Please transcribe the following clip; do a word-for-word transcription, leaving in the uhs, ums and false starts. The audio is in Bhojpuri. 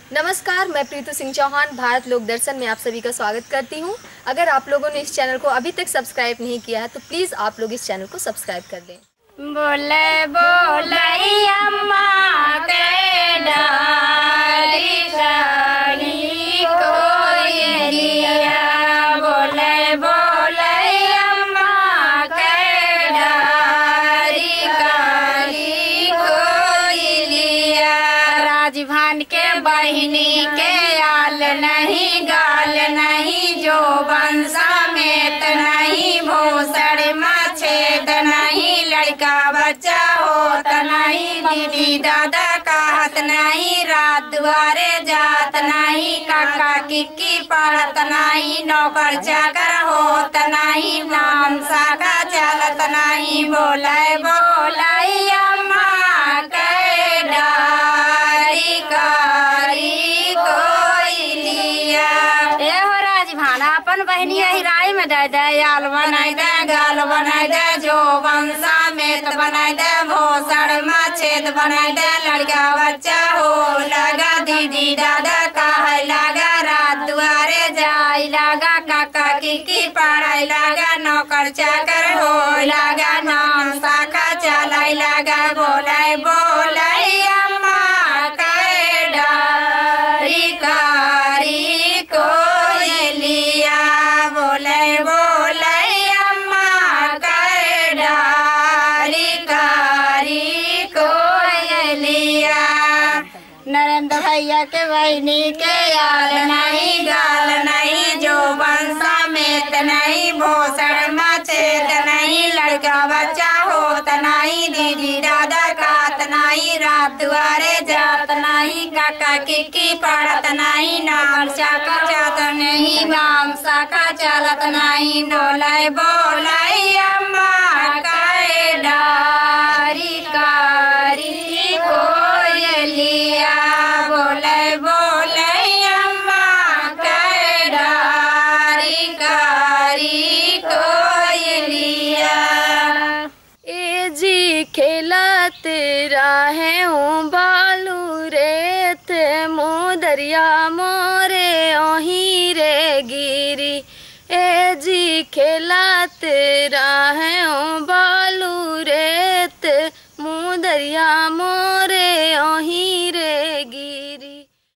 नमस्कार, मैं प्रीतु सिंह चौहान भारत लोक दर्शन में आप सभी का स्वागत करती हूं। अगर आप लोगों ने इस चैनल को अभी तक सब्सक्राइब नहीं किया है तो प्लीज़ आप लोग इस चैनल को सब्सक्राइब कर दें। बोले बोले अम्मा के डारी सानी कोयलिया, बोले बोले अम्मा के डारी काली कोयलिया। राजभान के बहिनी के आल नहीं गाल नहीं, जो बंसा में त नहीं भोसड़ मछेद नहीं, लड़का बच्चा होत नहीं, दीदी दादा कहत नहीं, रात दुआरे जात नहीं, काका किक्की पढ़त नहीं, नौकर चाकर होत नहीं, नाम साका चलत नहीं। बोले बोले अम्मा के डारी कारी कोयलिया। ए हो राजभाना अपन बहनी हिराई में दे दे, आल बनाई दे गाल बनाई दे, जो वंशा में तो बनाई दे, भोसड़ मछेद बनाई दे, लड़का बच्चा हो लगा, दीदी दादा कहे लगा, रात दुआरे जाई लगा, काका किकी पढ़ाई लगा, नौकर चाकर हो लगा, नाम शाखा चलाई लगा। बोले बोले अम्मा के डारी कारी कोयलिया, बोले बोले अम्मा के डारी कारी कोयलिया। नरेंद्र भैया के बहनी के यार नहीं गाल नहीं, जो वंशा में त नहीं, भोसड़ मछेद नहीं, लड़का बच्चा होत नहीं, दीदी दादा कहत नहीं, रात दुआरे जात नहीं, काका किक्की पढ़त नहीं, नाम शाखा चलत नहीं, नाम शाखा चलत नहीं। बोले बोले अम्मा के डारी कारी कोयलिया, बोले बोले अम्मा के डारी कारी कोयलिया। ए जी खेलत रहे हूँ बालू रेत, मोदरिया मोरे ओही रे गिरी। ए जी खेलत रहे हूँ बालू रेत, मोदरिया मोरे ओही